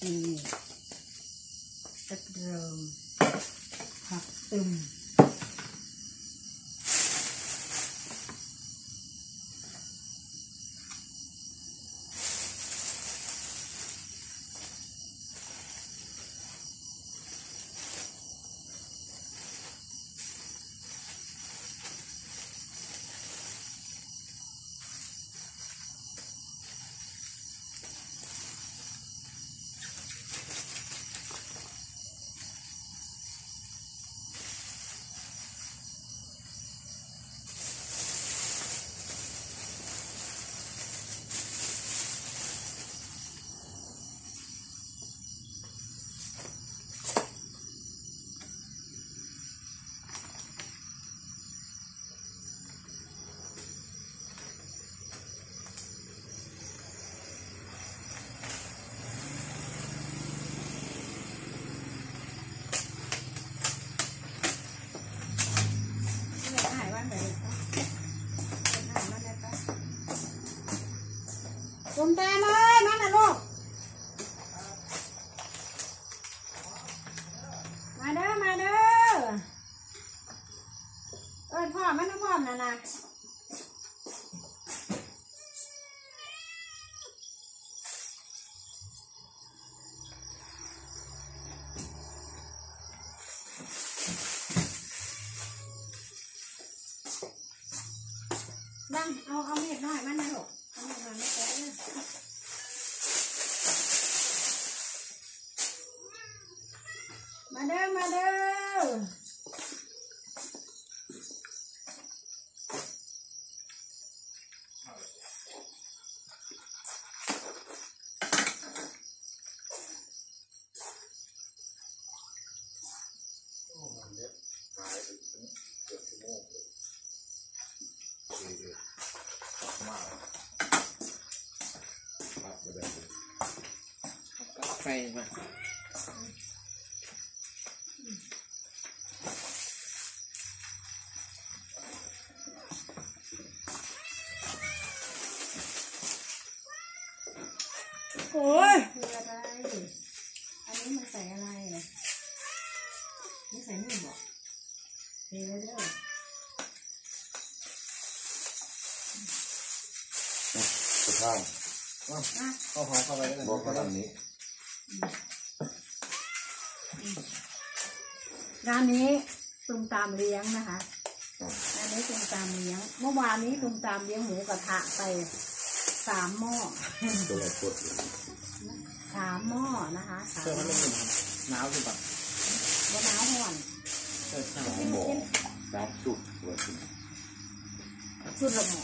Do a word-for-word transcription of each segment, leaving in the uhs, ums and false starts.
นี่ตะเกียบผักตึมตุ่มตามเลยมาหน่ะลูกมาเด้อมาเด้อเอิ้นพ่อมันน้ำพ่อมน่ะนะดังเอาเอาเม็ดน้อยมันนะลูกเอาเม็ดน้อยไม่แก่เลยมาเด้อมาเด้อไฟมาโอ้ยคืออะไรอันนี้มันใส่อะไรเนี่ยนี่ใส่นี่บอกเทเลยเด้อสุดท้ายเข้าหอเข้าไปแล้วบอกเขาทำนี้ร้านนี้ตุ่มตามเลี้ยงนะคะร้านนี้ตุ่มตามเลี้ยงเมื่อวานนี้ตุ่มตามเลี้ยงหมูกระทะไปสามหม้อสามหม้อนะคะสามหม้อหนาวขึ้นปะว่าหนาวห่อนสามหม้อสามสุดว่าสุดสุดละหม้อ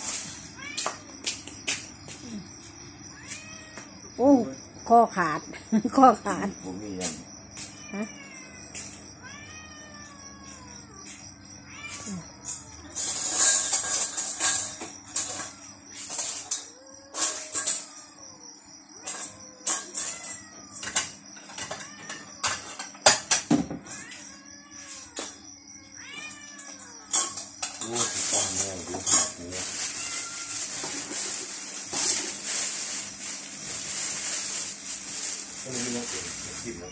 โอ้ข้อขาดข้อขาดผมมีอย่างฮะโอ้สุดท้ายเนี่ยดูหนักเนี่ยก็เลยไม่ต้องเปลี่ยนทิศแล้ว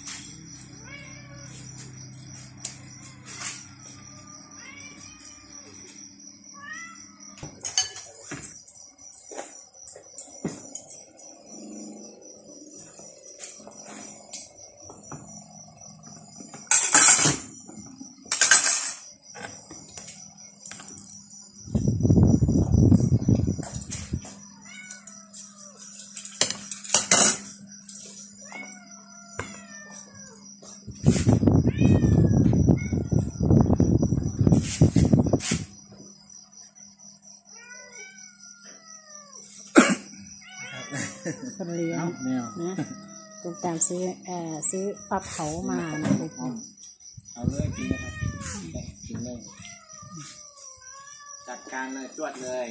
คนเลี้ยงนะตุ่มตามซื้อเอ่อซื้อปลาเผามานะทุกคนเอาเลยกินนะครับกินเลยจัดการเลยจวดเลย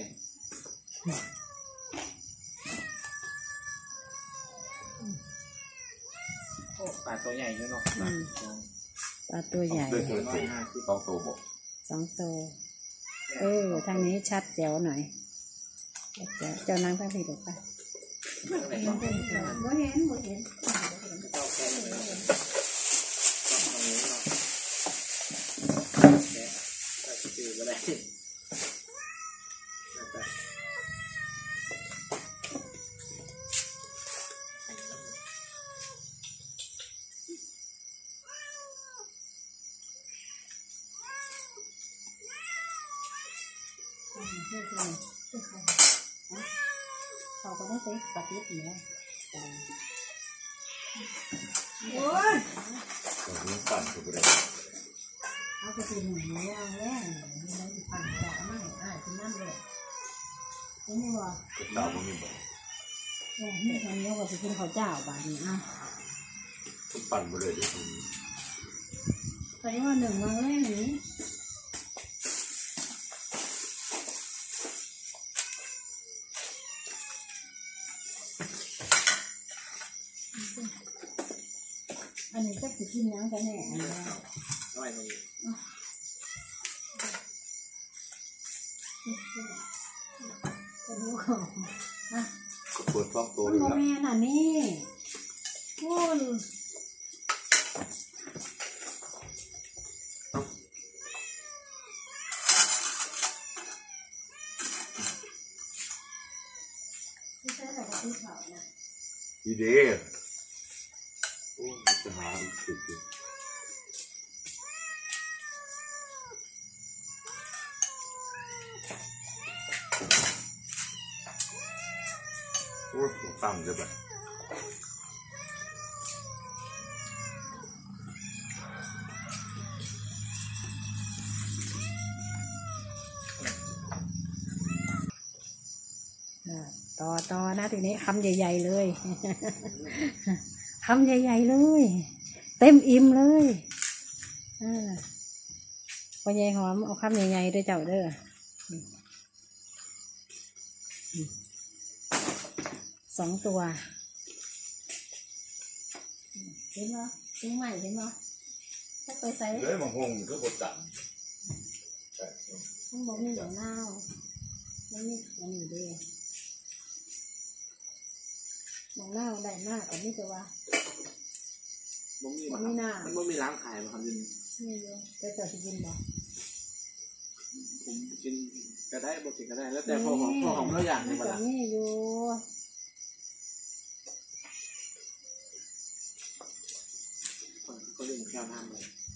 ปลาตัวใหญ่ด้วยเนาะปลาตัวใหญ่สองตัวบอกสองตัวเออทางนี้ชัดแจ๋วหน่อยเจ้านางพระพิรุณป่ะอะไรเห็ก็นเป็นบ่เห็นบ่เห็นต้องแกะเลยต้องตรงนี้เนาะแกะก็จืดก็ได้เขาก็ต้องใช้ปฏิทินโอ้ยตอนนี้ปั่นก็ได้เอาไปกินหมูย่างแล้มีอะไรที่ปั่นต่อไม่อ่ากินน้ำเลยนี่ว่าก็เต่าก็มีบ่โอ้นี่ทำเยอะกว่าไปกินข้าวเจ้าบ้านนี้อ่ะก็ปั่นบ่ได้ด้วยคุณไปว่าหนึ่งวันแรกนี้อันนี้ก็จะกินน้ำกันแน่อันนี้น้อยตรงนี้จะรู้ของอ่ะก็เปิดท้องโตมันอยู่โมแล้วเมนอ่ะนี่คุณไม่ใช่แต่กับที่เขานะดีเด้โอ้จะหาสุดอยู่โอ้ยผมตั้งจะแบบต่อต่อนะทีนี้คำใหญ่ๆเลย คำใหญ่ๆเลย เต็มอิ่มเลยอ่าพอใหญ่หอมเอาคำใหญ่ๆด้วยเจ้าเด้อสองตัวเห็นไหมเห็นไหมเห็นไหมถ้าไปใส่เลยมังหงก็บดตันต้องบอกนี่เดี๋ยวเน่าไม่นี่มันอยู่ดีมองเน่าได้มากกว่านี่จะว่ามันมีมันมันมีร้านขายมาครับยินนี่เยอะไปเจอที่กินบ่ผมกินก็ได้บอกกินก็ได้แล้วแต่พอของพอของเราอย่างในบ้านนี่อยู่คนก็เรื่องแก้วน้ำเลย